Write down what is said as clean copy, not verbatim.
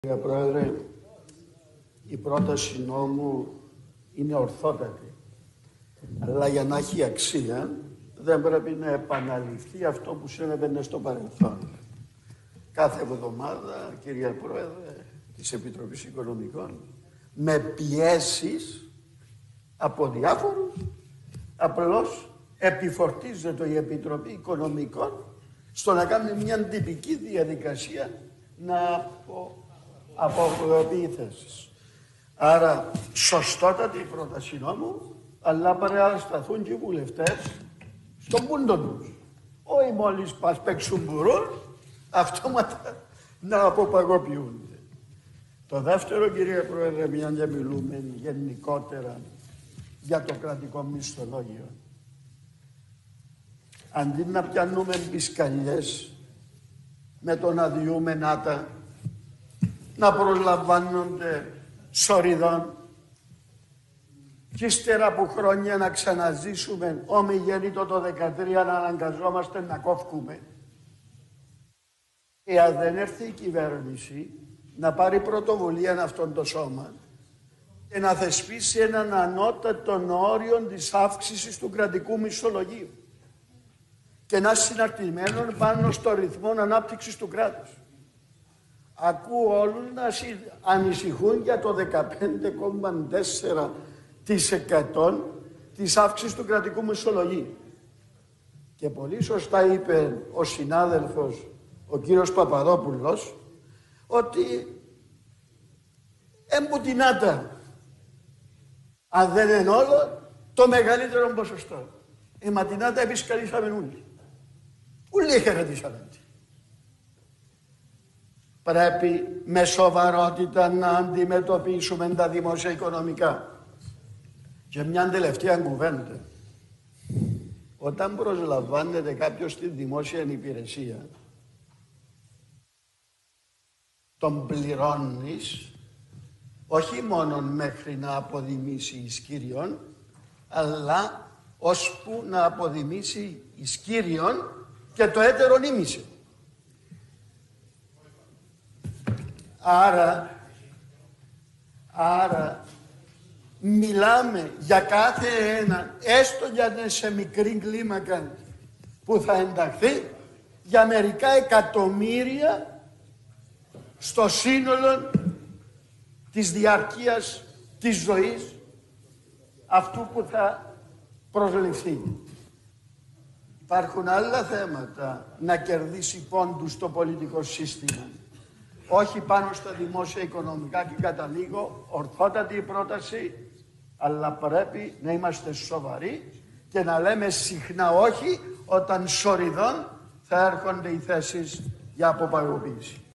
Κύριε Πρόεδρε, η πρόταση νόμου είναι ορθότατη, αλλά για να έχει αξία δεν πρέπει να επαναληφθεί αυτό που συνέβαινε στο παρελθόν. Κάθε εβδομάδα, κύριε Πρόεδρε της Επιτροπής Οικονομικών, με πιέσεις από διάφορους, απλώς επιφορτίζεται η Επιτροπή Οικονομικών στο να κάνει μια τυπική διαδικασία να αποκροποιεί θέσεις. Άρα, σωστότατη η πρόταση νόμου, αλλά πρέπει να σταθούν και οι βουλευτές στον πούντο τους. Όχι μόλις πας παίξουν μπουρούν, αυτόματα να αποπαγωποιούνται. Το δεύτερο, κύριε Πρόεδρε, μια και μιλούμε γενικότερα για το κρατικό μισθολόγιο. Αντί να πιάνουμε μπισκαλιές με το να διούμε νάτα, να προσλαμβάνονται σοριδών και ύστερα από χρόνια να ξαναζήσουμε ομιγέννητο το 2013 να αναγκαζόμαστε να κόφκουμε. Εάν δεν έρθει η κυβέρνηση να πάρει πρωτοβουλία αυτόν το σώμα και να θεσπίσει έναν ανώτατο όριο της αύξησης του κρατικού μισθολογίου και να συναρτημένο πάνω στο ρυθμό ανάπτυξης του κράτους. Ακούω όλους να ανησυχούν για το 15,4% της αύξησης του κρατικού μισθολογίου. Και πολύ σωστά είπε ο συνάδελφος, ο κύριος Παπαδόπουλος, ότι εμπουτινάτα, αν δεν είναι όλο, το μεγαλύτερο ποσοστό. Εματινάτα επισκαλίσαμε όλοι. Όλοι χαιρετήσαμε. Πρέπει με σοβαρότητα να αντιμετωπίσουμε τα δημόσια οικονομικά. Και μια τελευταία κουβέντα. Όταν προσλαμβάνεται κάποιος στη δημόσια υπηρεσία, τον πληρώνεις όχι μόνο μέχρι να αποδημήσει ισκύριον, αλλά ώσπου να αποδημήσει ισκύριον και το έτερον ήμισε. Άρα μιλάμε για κάθε ένα, έστω για σε μικρή κλίμακα που θα ενταχθεί, για μερικά εκατομμύρια στο σύνολο της διαρκείας της ζωής αυτού που θα προσληφθεί. Υπάρχουν άλλα θέματα να κερδίσει πόντους στο πολιτικό σύστημα. Όχι πάνω στα δημόσια οικονομικά και καταλήγω, ορθότατη η πρόταση, αλλά πρέπει να είμαστε σοβαροί και να λέμε συχνά όχι όταν σοριδών θα έρχονται οι θέσεις για αποπαγωποίηση.